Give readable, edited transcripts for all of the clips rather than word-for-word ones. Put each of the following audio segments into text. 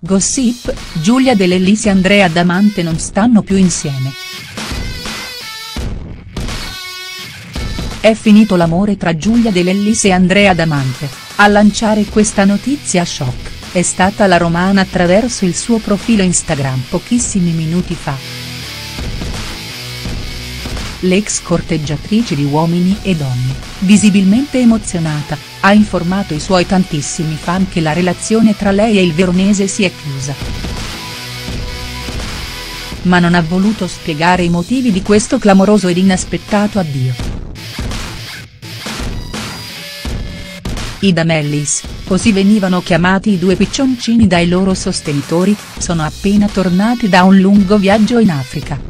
Gossip, Giulia Dell'Ellis e Andrea Damante non stanno più insieme. È finito l'amore tra Giulia Dell'Ellis e Andrea Damante. A lanciare questa notizia shock è stata la romana attraverso il suo profilo Instagram pochissimi minuti fa. L'ex corteggiatrice di Uomini e Donne, visibilmente emozionata, ha informato i suoi tantissimi fan che la relazione tra lei e il veronese si è chiusa. Ma non ha voluto spiegare i motivi di questo clamoroso ed inaspettato addio. I Damellis, così venivano chiamati i due piccioncini dai loro sostenitori, sono appena tornati da un lungo viaggio in Africa.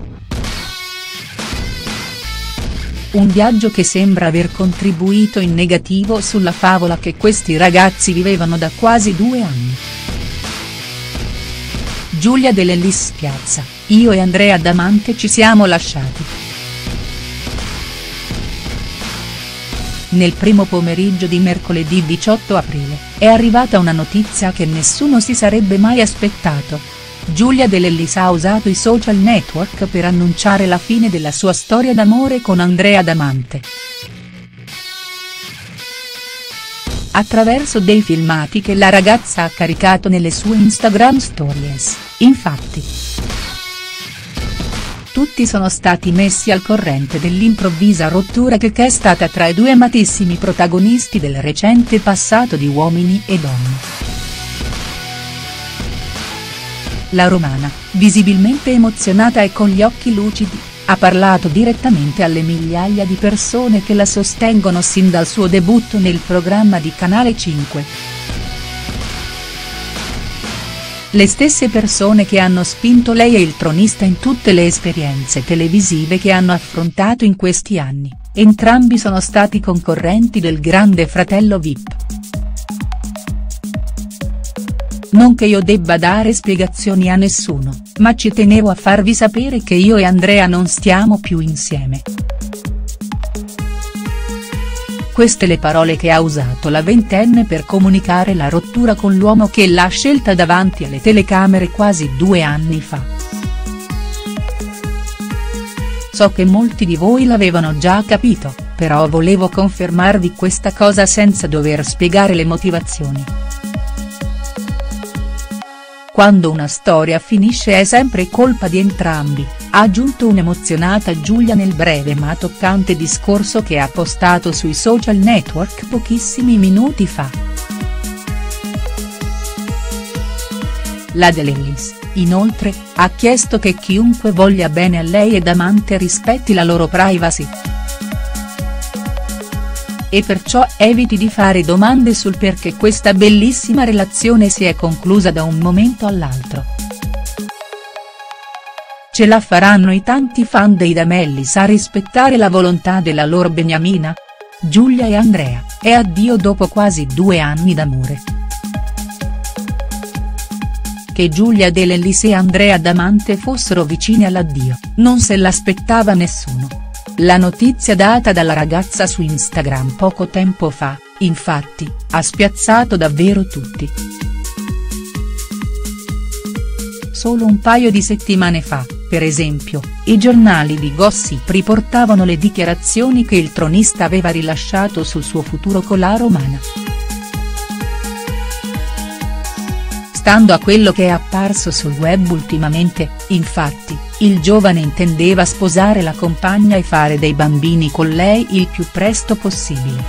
Un viaggio che sembra aver contribuito in negativo sulla favola che questi ragazzi vivevano da quasi 2 anni. Giulia Dell'Ellis spiazza: io e Andrea Damante ci siamo lasciati. Nel primo pomeriggio di mercoledì 18 aprile, è arrivata una notizia che nessuno si sarebbe mai aspettato. Giulia Dell'Ellis ha usato i social network per annunciare la fine della sua storia d'amore con Andrea Damante. Attraverso dei filmati che la ragazza ha caricato nelle sue Instagram Stories, infatti. Tutti sono stati messi al corrente dell'improvvisa rottura che è stata tra i due amatissimi protagonisti del recente passato di Uomini e Donne. La romana, visibilmente emozionata e con gli occhi lucidi, ha parlato direttamente alle migliaia di persone che la sostengono sin dal suo debutto nel programma di Canale 5. Le stesse persone che hanno spinto lei e il tronista in tutte le esperienze televisive che hanno affrontato in questi anni, entrambi sono stati concorrenti del Grande Fratello VIP. Non che io debba dare spiegazioni a nessuno, ma ci tenevo a farvi sapere che io e Andrea non stiamo più insieme. Queste le parole che ha usato la ventenne per comunicare la rottura con l'uomo che l'ha scelta davanti alle telecamere quasi 2 anni fa. So che molti di voi l'avevano già capito, però volevo confermarvi questa cosa senza dover spiegare le motivazioni. Quando una storia finisce è sempre colpa di entrambi, ha aggiunto un'emozionata Giulia nel breve ma toccante discorso che ha postato sui social network pochissimi minuti fa. La Dell'Ellis, inoltre, ha chiesto che chiunque voglia bene a lei e Damante rispetti la loro privacy. E perciò eviti di fare domande sul perché questa bellissima relazione si è conclusa da un momento all'altro. Ce la faranno i tanti fan dei Damellis a rispettare la volontà della loro beniamina? Giulia e Andrea, e addio dopo quasi 2 anni d'amore. Che Giulia Dell'Ellis e Andrea Damante fossero vicini all'addio, non se l'aspettava nessuno. La notizia data dalla ragazza su Instagram poco tempo fa, infatti, ha spiazzato davvero tutti. Solo un paio di settimane fa, per esempio, i giornali di Gossip riportavano le dichiarazioni che il tronista aveva rilasciato sul suo futuro con la romana. Stando a quello che è apparso sul web ultimamente, infatti, il giovane intendeva sposare la compagna e fare dei bambini con lei il più presto possibile.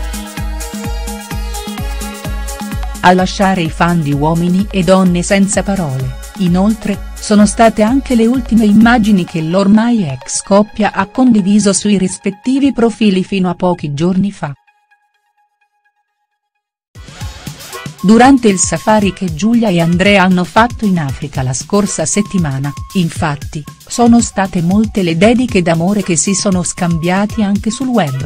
A lasciare i fan di Uomini e Donne senza parole, inoltre, sono state anche le ultime immagini che l'ormai ex coppia ha condiviso sui rispettivi profili fino a pochi giorni fa. Durante il safari che Giulia e Andrea hanno fatto in Africa la scorsa settimana, infatti, sono state molte le dediche d'amore che si sono scambiati anche sul web.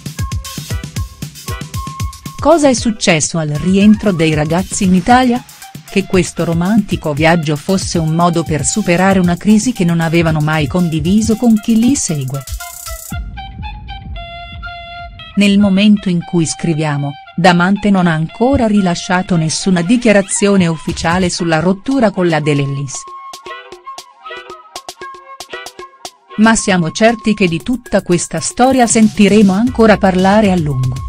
Cosa è successo al rientro dei ragazzi in Italia? Che questo romantico viaggio fosse un modo per superare una crisi che non avevano mai condiviso con chi li segue. Nel momento in cui scriviamo, Damante non ha ancora rilasciato nessuna dichiarazione ufficiale sulla rottura con la De Lellis. Ma siamo certi che di tutta questa storia sentiremo ancora parlare a lungo.